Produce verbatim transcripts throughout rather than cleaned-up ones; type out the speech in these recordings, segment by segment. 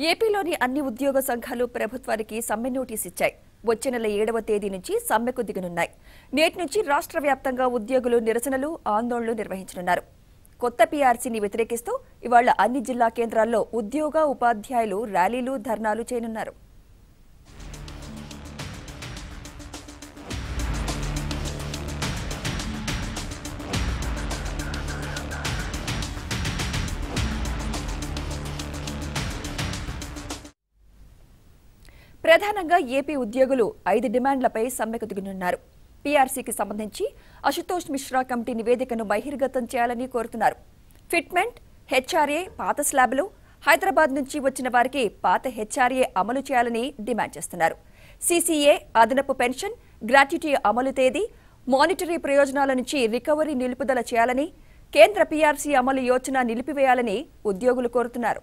ఏపీలోని అన్ని ఉద్యోగ సంఘాలు ప్రభుత్వానికి సమ్మె నోటీస్ ఇచ్చాయి. వచ్చే నెల ఏడవ తేదీ నుంచి సమ్మెకు దిగనున్నాయి. నేటి నుంచి రాష్ట్ర వ్యాప్తంగా ఉద్యోగులు నిరసనలు, ఆందోళనలు నిర్వహించనున్నారు. కొత్త పీఆర్సీని వ్యతిరేకిస్తూ ఇవాళ అన్ని జిల్లా కేంద్రాల్లో ఉద్యోగ, ఉపాధ్యాయులు ర్యాలీలు, ధర్నాలు చేయనున్నారు. ప్రధానంగా ఏపీ ఉద్యోగులు ఐదు డిమాండ్లపై సమ్మెకు దిగనున్నారు. పీఆర్సీకి సంబంధించి అశుతోష్ మిశ్రా కమిటీ నివేదికను బహిర్గతం చేయాలని కోరుతున్నారు. ఫిట్మెంట్, హెచ్ఆర్ఏ పాత స్లాబులు, హైదరాబాద్ నుంచి వచ్చిన వారికి పాత హెచ్ఆర్ఏ అమలు చేయాలని డిమాండ్ చేస్తున్నారు. సీసీఏ, అదనపు పెన్షన్, గ్రాట్యుటీ అమలు తేదీ, మానిటరీ ప్రయోజనాల నుంచి రికవరీ నిలుపుదల చేయాలని, కేంద్ర పీఆర్సీ అమలు యోచన నిలిపివేయాలని ఉద్యోగులు కోరుతున్నారు.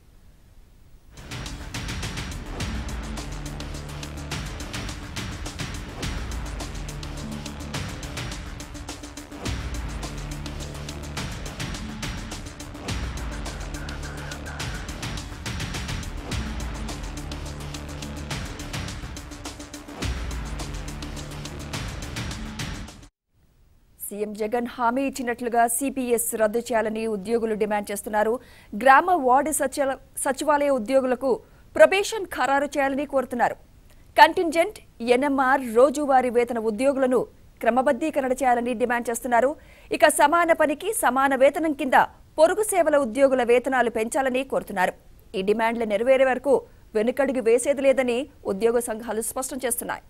సీఎం జగన్ హామీ ఇచ్చినట్లుగా సీపీఎస్ రద్దు చేయాలని ఉద్యోగులు డిమాండ్ చేస్తున్నారు. గ్రామ వార్డు సచివాలయ ఉద్యోగులకు ప్రొబేషన్ ఖరారు చేయాలని కోరుతున్నారు. కంటింజెంట్, ఎన్ఎంఆర్, రోజువారీ వేతన ఉద్యోగులను క్రమబద్దీకరణ చేయాలని డిమాండ్ చేస్తున్నారు. ఇక సమాన పనికి సమాన వేతనం కింద పొరుగు సేవల ఉద్యోగుల వేతనాలు పెంచాలని కోరుతున్నారు. ఈ డిమాండ్లు నెరవేరే వరకు వెనుకడుగు వేసేది లేదని ఉద్యోగ సంఘాలు స్పష్టం చేస్తున్నాయి.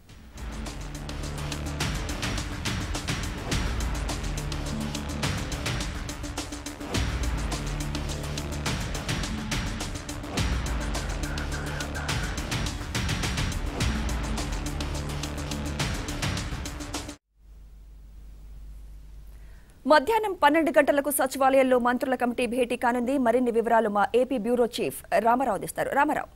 మధ్యాహ్నం పన్నెండు గంటలకు సచివాలయంలో మంత్రుల కమిటీ భేటీ కానుంది. మరిన్ని వివరాలు మా ఏపీ బ్యూరో చీఫ్ రామారావు అందిస్తారు. రామారావు.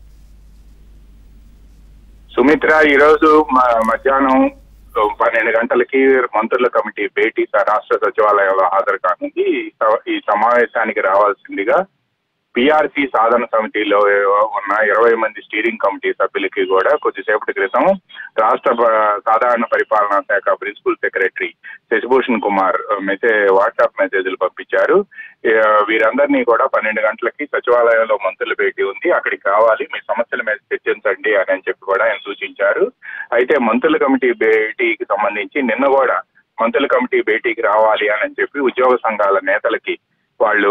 సుమిత్ర, ఈరోజు మధ్యాహ్నం పన్నెండు గంటలకి మంత్రుల కమిటీ భేటీ రాష్ట్ర సచివాలయంలో హాజరు కానుంది. ఈ సమావేశానికి రావాల్సిందిగా పీఆర్సీ సాధన సమితిలో ఉన్న ఇరవై మంది స్టీరింగ్ కమిటీ సభ్యులకి కూడా కొద్దిసేపటి క్రితం రాష్ట్ర సాధారణ పరిపాలనా శాఖ principal secretary Shashibhushan Kumar message WhatsApp మెసేజ్లు పంపించారు. వీరందరినీ కూడా పన్నెండు గంటలకి సచివాలయంలో మంత్రుల భేటీ ఉంది, అక్కడికి రావాలి, మీ సమస్యల మీద చర్చించండి అని చెప్పి కూడా ఆయన సూచించారు. అయితే మంత్రుల కమిటీ భేటీకి సంబంధించి నిన్న కూడా మంత్రుల కమిటీ భేటీకి రావాలి అని చెప్పి ఉద్యోగ సంఘాల నేతలకి వాళ్ళు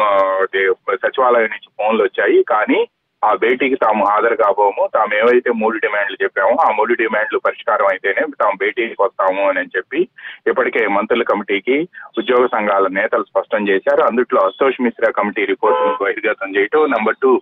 సచివాలయం నుంచి ఫోన్లు వచ్చాయి. కానీ ఆ భేటీకి తాము హాజరు కాబోము, తాము ఏవైతే మూడు డిమాండ్లు చెప్పామో ఆ మూడు డిమాండ్లు పరిష్కారం అయితేనే తాము భేటీకి వస్తాము అని చెప్పి ఇప్పటికే మంత్రుల కమిటీకి ఉద్యోగ సంఘాల నేతలు స్పష్టం చేశారు. అందుట్లో అశుతోష్ మిశ్రా కమిటీ రిపోర్టును బహిర్గతం చేయటం, నెంబర్ టూ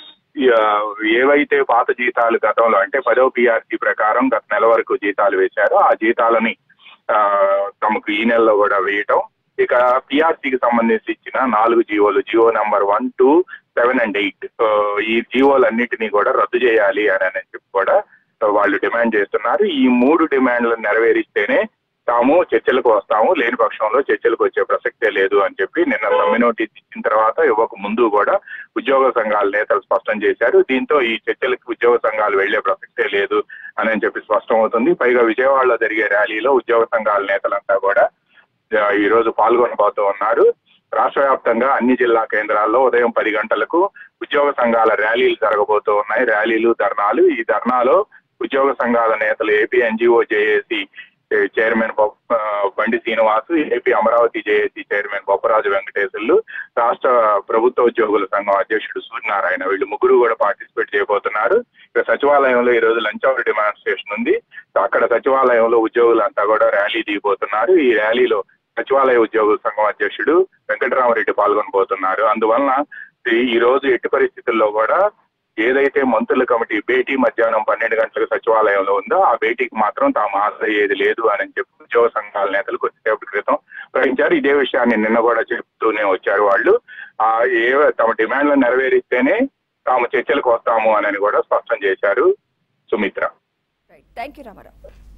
ఏవైతే పాత జీతాలు గతంలో అంటే పదో పీఆర్సీ ప్రకారం గత నెల వరకు జీతాలు వేశారో ఆ జీతాలని ఆ తమకు ఈ నెలలో కూడా వేయటం, ఇక పీఆర్సీకి సంబంధించి ఇచ్చిన నాలుగు జీవోలు GO number one two seven and eight ఈ జీవోలన్నింటినీ కూడా రద్దు చేయాలి అని చెప్పి కూడా వాళ్ళు డిమాండ్ చేస్తున్నారు. ఈ మూడు డిమాండ్లను నెరవేరిస్తేనే తాము చర్చలకు వస్తాము, లేని పక్షంలో చర్చలకు వచ్చే ప్రసక్తే లేదు అని చెప్పి నిన్న సమ్మె నోటీస్ ఇచ్చిన తర్వాత ఇవ్వక ముందు కూడా ఉద్యోగ సంఘాల నేతలు స్పష్టం చేశారు. దీంతో ఈ చర్చలకు ఉద్యోగ సంఘాలు వెళ్లే ప్రసక్తే లేదు అని చెప్పి స్పష్టం అవుతుంది. పైగా విజయవాడలో జరిగే ర్యాలీలో ఉద్యోగ సంఘాల నేతలంతా కూడా ఈ రోజు పాల్గొనబోతూ ఉన్నారు. రాష్ట్ర వ్యాప్తంగా అన్ని జిల్లా కేంద్రాల్లో ఉదయం పది గంటలకు ఉద్యోగ సంఘాల ర్యాలీలు జరగబోతూ ఉన్నాయి. ర్యాలీలు, ధర్నాలు. ఈ ధర్నాలో ఉద్యోగ సంఘాల నేతలు AP NGO JAC chairman Bandi Srinivasu, AP Amaravati JAC chairman Bopparaju Venkateswarlu, రాష్ట్ర ప్రభుత్వ ఉద్యోగుల సంఘం అధ్యక్షుడు సూర్యనారాయణ, వీళ్ళు ముగ్గురు కూడా పార్టిసిపేట్ చేయబోతున్నారు. ఇక సచివాలయంలో ఈ రోజు లంచ్ అవర్ డిమాన్స్ట్రేషన్ ఉంది. అక్కడ సచివాలయంలో ఉద్యోగులంతా కూడా ర్యాలీ దిగిపోతున్నారు. ఈ ర్యాలీలో సచివాలయ ఉద్యోగుల సంఘం అధ్యక్షుడు వెంకటరామరెడ్డి పాల్గొనబోతున్నారు. అందువలన ఈ రోజు ఎట్టి పరిస్థితుల్లో కూడా ఏదైతే మంత్రుల కమిటీ భేటీ మధ్యాహ్నం పన్నెండు గంటలకు సచివాలయంలో ఉందో ఆ భేటీకి మాత్రం తాము హాజరయ్యేది లేదు అని చెప్పి ఉద్యోగ సంఘాల నేతలు కొద్దిసేపటి క్రితం ప్రకటించారు. ఇదే విషయాన్ని నిన్న కూడా చెప్తూనే వచ్చారు. వాళ్ళు ఆ ఏ తమ డిమాండ్లను నెరవేరిస్తేనే తాము చర్చలకు వస్తాము అని కూడా స్పష్టం చేశారు. సుమిత్ర. Thank you Ramarao.